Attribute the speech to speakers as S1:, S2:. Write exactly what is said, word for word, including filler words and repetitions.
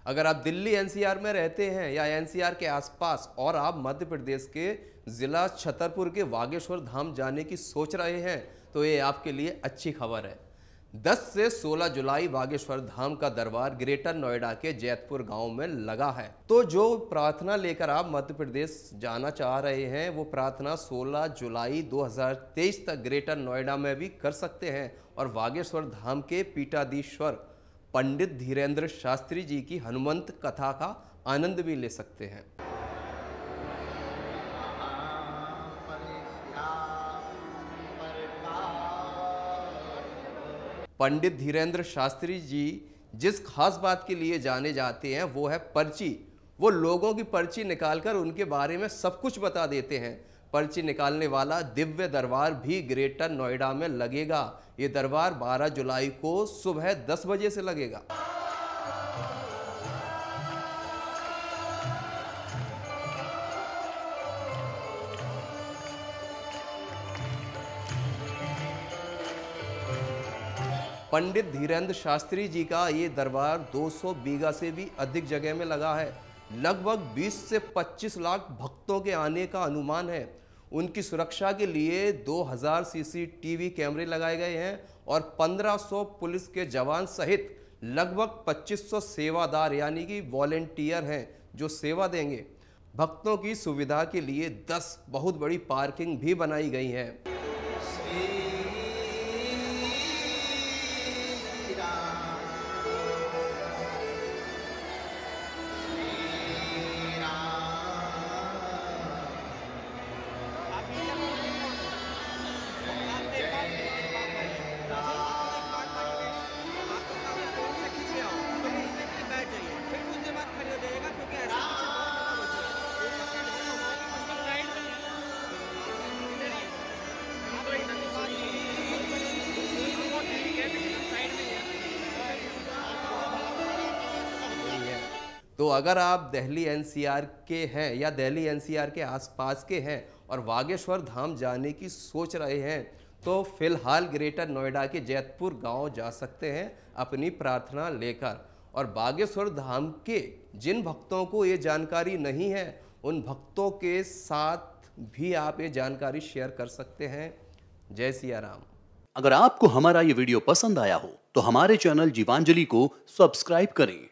S1: अगर आप दिल्ली एनसीआर में रहते हैं या एनसीआर के आसपास और आप मध्य प्रदेश के जिला छतरपुर के बागेश्वर धाम जाने की सोच रहे हैं तो ये आपके लिए अच्छी खबर है। दस से सोलह जुलाई बागेश्वर धाम का दरबार ग्रेटर नोएडा के जैतपुर गांव में लगा है। तो जो प्रार्थना लेकर आप मध्य प्रदेश जाना चाह रहे हैं वो प्रार्थना सोलह जुलाई दो हज़ार तेईस तक ग्रेटर नोएडा में भी कर सकते हैं और बागेश्वर धाम के पीठाधीश्वर पंडित धीरेन्द्र शास्त्री जी की हनुमंत कथा का आनंद भी ले सकते हैं। पंडित धीरेन्द्र शास्त्री जी जिस खास बात के लिए जाने जाते हैं वो है पर्ची। वो लोगों की पर्ची निकालकर उनके बारे में सब कुछ बता देते हैं। पर्ची निकालने वाला दिव्य दरबार भी ग्रेटर नोएडा में लगेगा। ये दरबार बारह जुलाई को सुबह दस बजे से लगेगा। पंडित धीरेन्द्र शास्त्री जी का ये दरबार दो सौ बीघा से भी अधिक जगह में लगा है। लगभग बीस से पच्चीस लाख भक्तों के आने का अनुमान है। उनकी सुरक्षा के लिए दो हज़ार सीसीटीवी कैमरे लगाए गए हैं और पंद्रह सौ पुलिस के जवान सहित लगभग पच्चीस सौ सेवादार यानी कि वॉलेंटियर हैं जो सेवा देंगे। भक्तों की सुविधा के लिए दस बहुत बड़ी पार्किंग भी बनाई गई है। तो अगर आप दिल्ली एनसीआर के हैं या दिल्ली एनसीआर के आसपास के हैं और बागेश्वर धाम जाने की सोच रहे हैं तो फिलहाल ग्रेटर नोएडा के जैतपुर गांव जा सकते हैं अपनी प्रार्थना लेकर। और बागेश्वर धाम के जिन भक्तों को ये जानकारी नहीं है उन भक्तों के साथ भी आप ये जानकारी शेयर कर सकते हैं। जय सिया राम।
S2: अगर आपको हमारा ये वीडियो पसंद आया हो तो हमारे चैनल जीवांजलि को सब्सक्राइब करें।